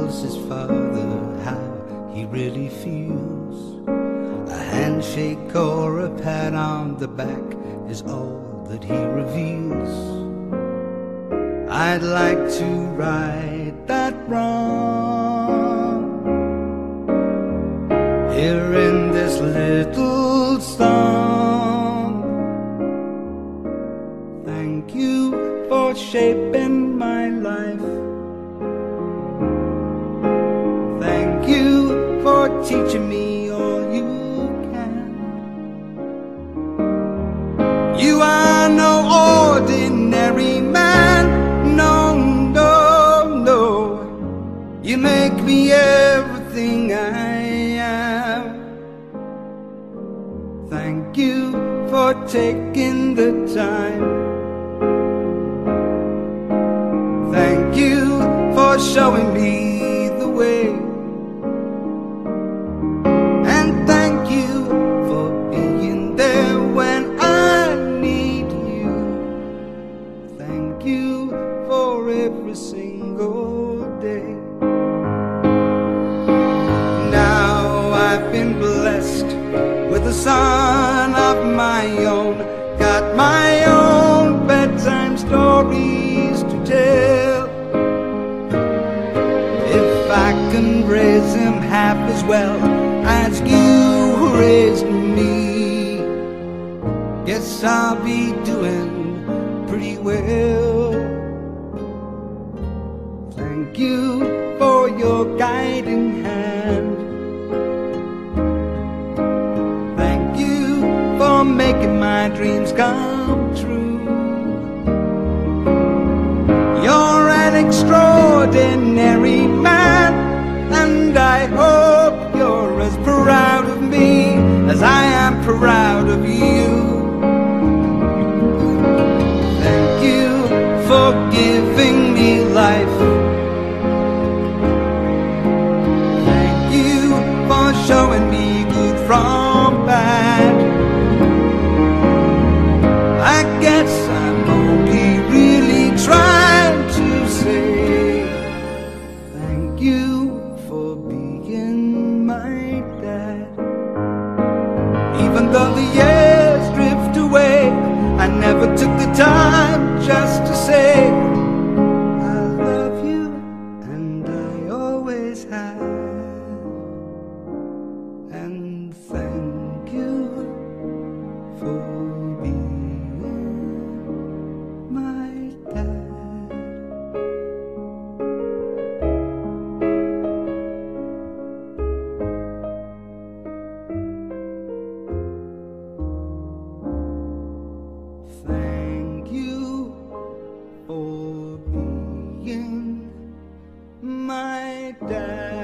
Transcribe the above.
tells his father how he really feels. A handshake or a pat on the back is all that he reveals. I'd like to right that wrong here in this little song. Thank you for shaping my life. Thank you for teaching me all you can. You are no ordinary man. No, no, no. You make me everything I am. Thank you for taking the time. Thank you for showing me the way. And thank you for being there when I need you. Thank you for every single day. Now I've been blessed with a son of my own, got my own bedtime stories to tell. If I can raise him half as well as you raised me, guess I'll be doing pretty well. Thank you for your guiding hand. Thank you for making my dreams come true. You're an extraordinary man, and I hope you're as proud of me as I am proud of you. Thank you for giving me life. Thank you for showing me good from bad. I guess I'm only really trying to say thank you for being my dad. Even though the years drift away, I never took the time just to say I love you, and I always have. And thank you for being my dad. Thank you for being my dad.